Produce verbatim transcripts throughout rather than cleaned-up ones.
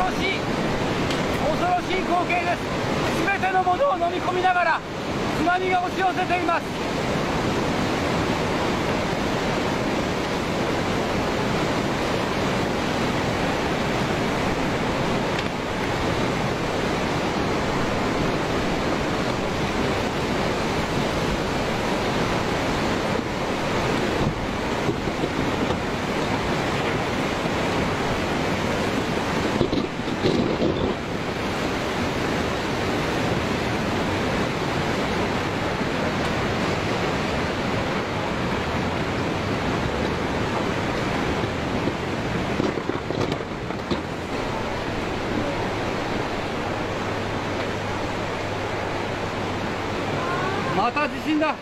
ろしい恐ろしい光景です。全てのものを飲み込みながら津波が押し寄せています。また地震だ。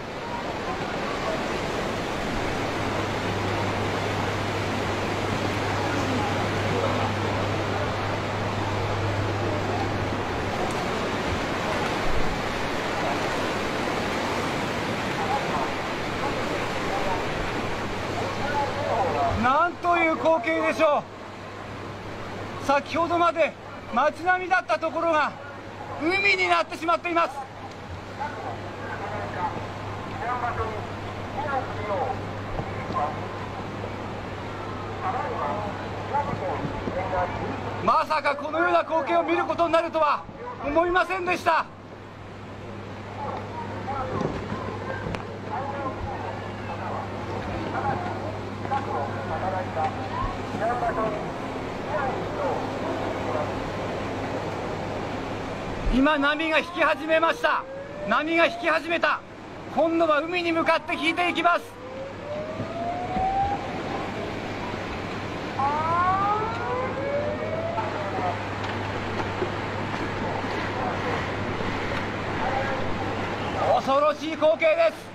なんという光景でしょう。先ほどまで街並みだったところが海になってしまっています。まさかこのような光景を見ることになるとは思いませんでした。今波が引き始めました。波が引き始めた。今度は海に向かって引いていきます。恐ろしい光景です。